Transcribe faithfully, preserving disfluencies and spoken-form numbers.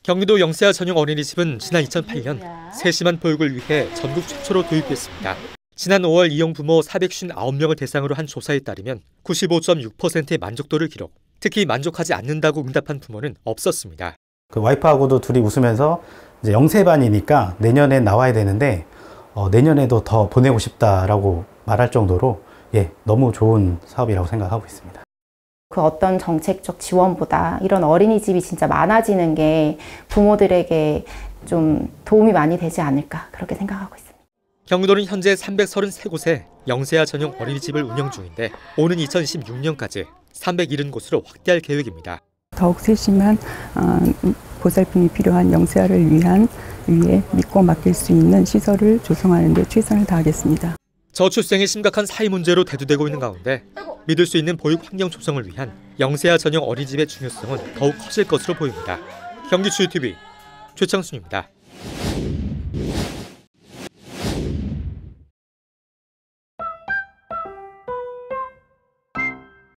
경기도 영세아 전용 어린이집은 지난 이천팔 년 세심한 보육을 위해 전국 최초로 도입했습니다. 지난 오월 이용 부모 사백오십구 명을 대상으로 한 조사에 따르면 구십오 점 육 퍼센트의 만족도를 기록. 특히 만족하지 않는다고 응답한 부모는 없었습니다. 그 와이프하고도 둘이 웃으면서 이제 영세반이니까 내년에 나와야 되는데 어, 내년에도 더 보내고 싶다라고 말할 정도로 예, 너무 좋은 사업이라고 생각하고 있습니다. 그 어떤 정책적 지원보다 이런 어린이집이 진짜 많아지는 게 부모들에게 좀 도움이 많이 되지 않을까 그렇게 생각하고 있습니다. 경기도는 현재 삼백삼십삼 곳에 영세아 전용 어린이집을 운영 중인데 오는 이천이십육 년까지 삼백칠십 곳으로 확대할 계획입니다. 더욱 세심한 보살핌이 필요한 영세아를 위한 위해 믿고 맡길 수 있는 시설을 조성하는 데 최선을 다하겠습니다. 저출생이 심각한 사회 문제로 대두되고 있는 가운데 믿을 수 있는 보육 환경 조성을 위한 영세아 전용 어린이집의 중요성은 더욱 커질 것으로 보입니다. 경기추유티비 최창순입니다.